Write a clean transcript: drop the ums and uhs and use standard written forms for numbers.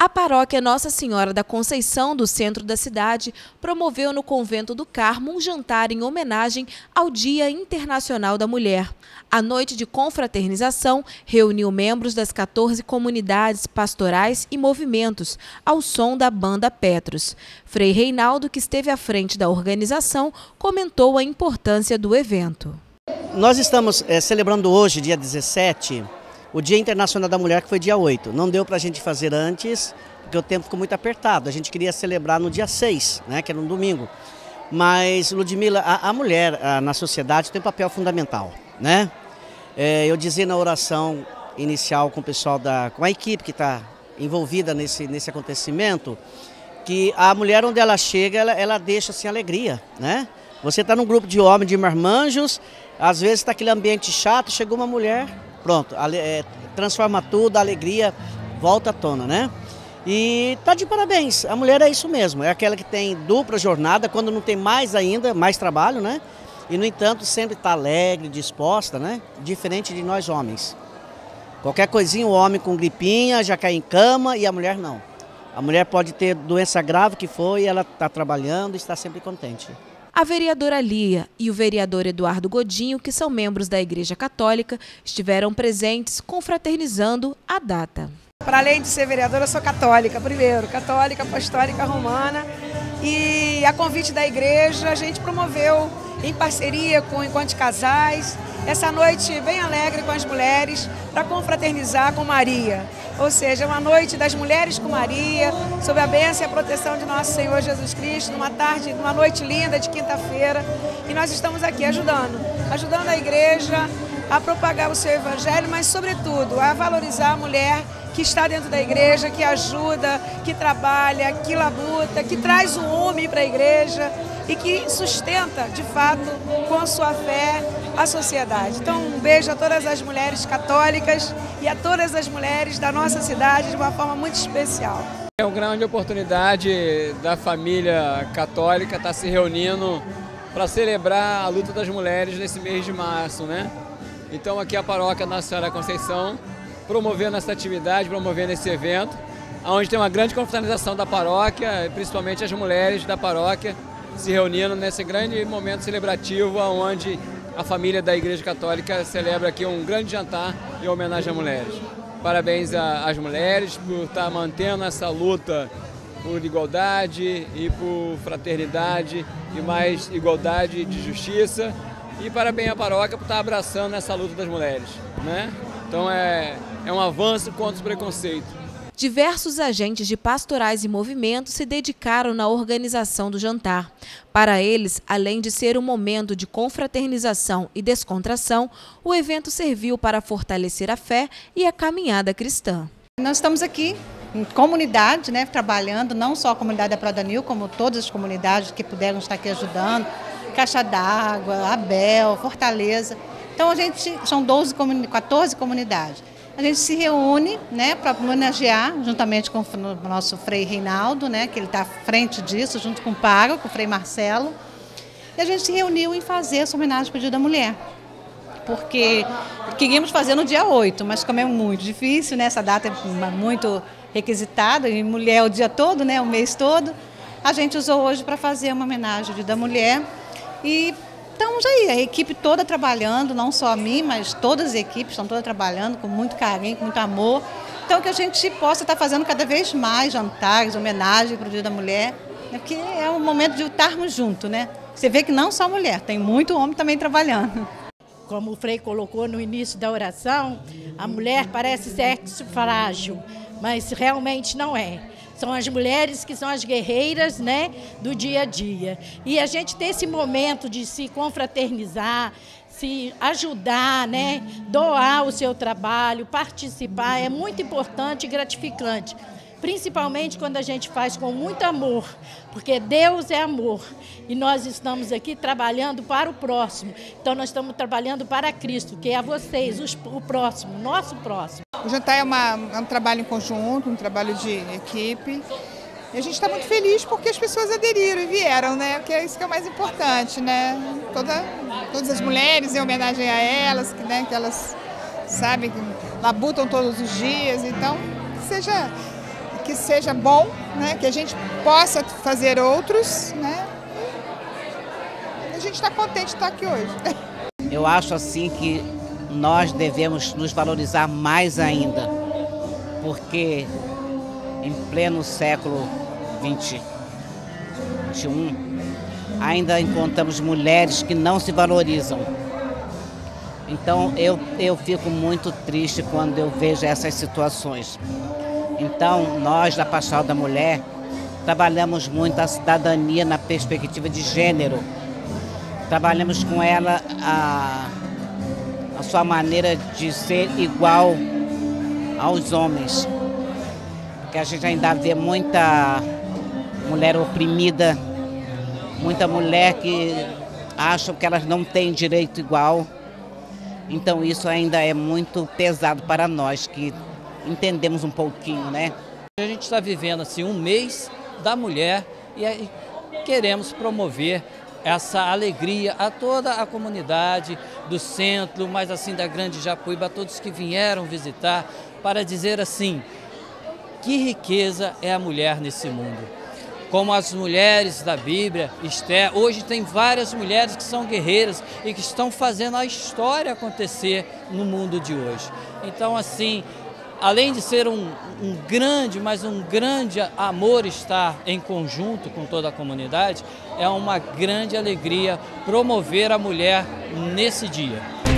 A paróquia Nossa Senhora da Conceição, do centro da cidade, promoveu no Convento do Carmo um jantar em homenagem ao Dia Internacional da Mulher. A noite de confraternização reuniu membros das 14 comunidades pastorais e movimentos, ao som da banda Petros. Frei Reinaldo, que esteve à frente da organização, comentou a importância do evento. Nós estamos celebrando hoje, dia 17, o Dia Internacional da Mulher, que foi dia 8. Não deu para a gente fazer antes, porque o tempo ficou muito apertado. A gente queria celebrar no dia 6, né, que era um domingo. Mas, Ludmila, a mulher na sociedade tem um papel fundamental, né? Eu dizia na oração inicial com o pessoal, com a equipe que está envolvida nesse acontecimento, que a mulher, onde ela chega, ela deixa assim, alegria, né? Você está num grupo de homens, de marmanjos, às vezes está aquele ambiente chato, chegou uma mulher, pronto, transforma tudo, a alegria volta à tona, né? E tá de parabéns, a mulher é isso mesmo, é aquela que tem dupla jornada, quando não tem mais ainda, mais trabalho, né? E no entanto sempre está alegre, disposta, né? Diferente de nós homens. Qualquer coisinha, o homem com gripinha já cai em cama e a mulher não. A mulher pode ter doença grave que for e ela está trabalhando e está sempre contente. A vereadora Lia e o vereador Eduardo Godinho, que são membros da Igreja Católica, estiveram presentes confraternizando a data. Para além de ser vereadora, eu sou católica, primeiro, católica apostólica romana, e a convite da igreja a gente promoveu em parceria com o Encontro de Casais, essa noite bem alegre com as mulheres para confraternizar com Maria. Ou seja, uma noite das mulheres com Maria, sob a bênção e a proteção de nosso Senhor Jesus Cristo, numa noite linda de quinta-feira. E nós estamos aqui ajudando a igreja a propagar o seu evangelho, mas sobretudo a valorizar a mulher que está dentro da igreja, que ajuda, que trabalha, que labuta, que traz o homem para a igreja e que sustenta, de fato, com a sua fé, a sociedade. Então, um beijo a todas as mulheres católicas e a todas as mulheres da nossa cidade de uma forma muito especial. É uma grande oportunidade da família católica estar se reunindo para celebrar a luta das mulheres nesse mês de março, né? Então, aqui a paróquia Nossa Senhora da Conceição promovendo essa atividade, promovendo esse evento, onde tem uma grande confraternização da paróquia, principalmente as mulheres da paróquia, se reunindo nesse grande momento celebrativo, onde a família da Igreja Católica celebra aqui um grande jantar em homenagem às mulheres. Parabéns às mulheres por estar mantendo essa luta por igualdade e por fraternidade e mais igualdade de justiça. E parabéns à paróquia por estar abraçando essa luta das mulheres, né? Então é um avanço contra o preconceito. Diversos agentes de pastorais e movimentos se dedicaram na organização do jantar. Para eles, além de ser um momento de confraternização e descontração, o evento serviu para fortalecer a fé e a caminhada cristã. Nós estamos aqui em comunidade, né, trabalhando, não só a comunidade da Prodanil, como todas as comunidades que puderam estar aqui ajudando, Caixa d'Água, Abel, Fortaleza. Então são 14 comunidades. A gente se reúne, né, para homenagear, juntamente com o nosso Frei Reinaldo, né, que ele está à frente disso, junto com o pároco, o Frei Marcelo. E a gente se reuniu em fazer essa homenagem para o Dia da Mulher. Porque queríamos fazer no dia 8, mas como é muito difícil, né, essa data é muito requisitada, e mulher o dia todo, né, o mês todo, a gente usou hoje para fazer uma homenagem ao Dia da Mulher. E estamos aí, a equipe toda trabalhando, não só a mim, mas todas as equipes estão todas trabalhando com muito carinho, com muito amor. Então que a gente possa estar fazendo cada vez mais jantares, homenagem para o Dia da Mulher, porque é um momento de estarmos juntos, né? Você vê que não só mulher, tem muito homem também trabalhando. Como o Frei colocou no início da oração, a mulher parece sexo frágil, mas realmente não é. São as mulheres que são as guerreiras, né, do dia a dia. E a gente ter esse momento de se confraternizar, se ajudar, né, doar o seu trabalho, participar, é muito importante e gratificante. Principalmente quando a gente faz com muito amor, porque Deus é amor e nós estamos aqui trabalhando para o próximo. Então nós estamos trabalhando para Cristo, que é a vocês, o próximo, nosso próximo. O jantar é um trabalho em conjunto, um trabalho de equipe. E a gente está muito feliz porque as pessoas aderiram e vieram, né? Que é isso que é o mais importante, né? Todas as mulheres, em homenagem a elas, né? Que elas sabem que labutam todos os dias. Então, que seja bom, né? Que a gente possa fazer outros, né? A gente está contente de estar aqui hoje. Eu acho assim que nós devemos nos valorizar mais ainda, porque em pleno século XXI, ainda encontramos mulheres que não se valorizam. Então eu fico muito triste quando eu vejo essas situações. Então nós da Pastoral da Mulher trabalhamos muito a cidadania na perspectiva de gênero. Trabalhamos com ela a sua maneira de ser igual aos homens. Porque a gente ainda vê muita mulher oprimida, muita mulher que acha que elas não têm direito igual. Então isso ainda é muito pesado para nós que entendemos um pouquinho, né? A gente está vivendo assim um mês da mulher e queremos promover essa alegria a toda a comunidade do centro, mas assim da Grande Japuíba, a todos que vieram visitar, para dizer assim, que riqueza é a mulher nesse mundo. Como as mulheres da Bíblia, Esther, hoje tem várias mulheres que são guerreiras e que estão fazendo a história acontecer no mundo de hoje. Então assim, além de ser um grande amor estar em conjunto com toda a comunidade, é uma grande alegria promover a mulher nesse dia.